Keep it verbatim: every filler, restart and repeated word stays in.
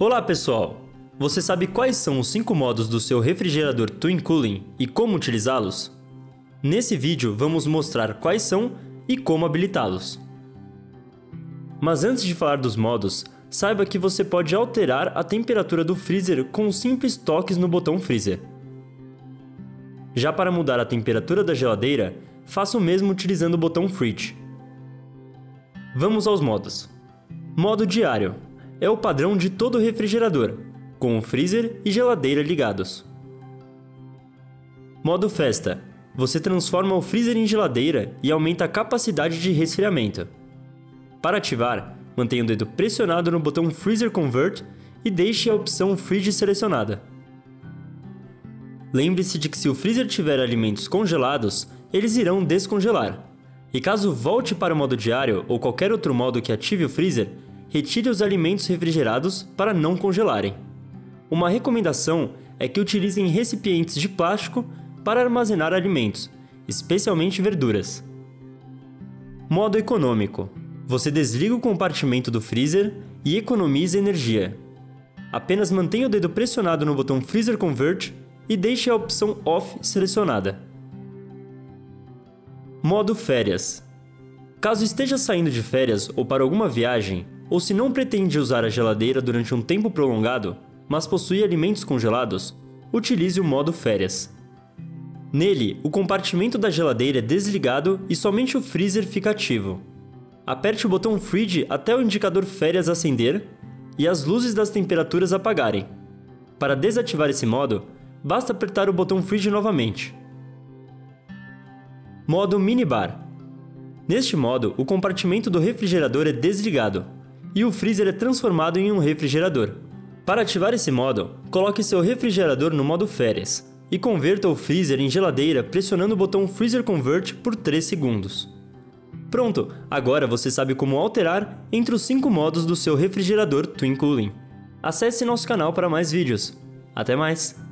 Olá pessoal! Você sabe quais são os cinco modos do seu refrigerador Twin Cooling e como utilizá-los? Nesse vídeo vamos mostrar quais são e como habilitá-los. Mas antes de falar dos modos, saiba que você pode alterar a temperatura do freezer com simples toques no botão freezer. Já para mudar a temperatura da geladeira, faça o mesmo utilizando o botão fridge. Vamos aos modos. Modo diário. É o padrão de todo refrigerador, com o freezer e geladeira ligados. Modo festa. Você transforma o freezer em geladeira e aumenta a capacidade de resfriamento. Para ativar, mantenha o dedo pressionado no botão Freezer Convert e deixe a opção Fridge selecionada. Lembre-se de que se o freezer tiver alimentos congelados, eles irão descongelar. E caso volte para o modo diário ou qualquer outro modo que ative o freezer, retire os alimentos refrigerados para não congelarem. Uma recomendação é que utilizem recipientes de plástico para armazenar alimentos, especialmente verduras. Modo econômico. Você desliga o compartimento do freezer e economiza energia. Apenas mantenha o dedo pressionado no botão Freezer Convert e deixe a opção Off selecionada. Modo férias. Caso esteja saindo de férias ou para alguma viagem, ou se não pretende usar a geladeira durante um tempo prolongado, mas possui alimentos congelados, utilize o modo férias. Nele, o compartimento da geladeira é desligado e somente o freezer fica ativo. Aperte o botão Fridge até o indicador férias acender e as luzes das temperaturas apagarem. Para desativar esse modo, basta apertar o botão Fridge novamente. Modo minibar. Neste modo, o compartimento do refrigerador é desligado e o freezer é transformado em um refrigerador. Para ativar esse modo, coloque seu refrigerador no modo férias e converta o freezer em geladeira pressionando o botão Freezer Convert por três segundos. Pronto, agora você sabe como alterar entre os cinco modos do seu refrigerador Twin Cooling. Acesse nosso canal para mais vídeos. Até mais!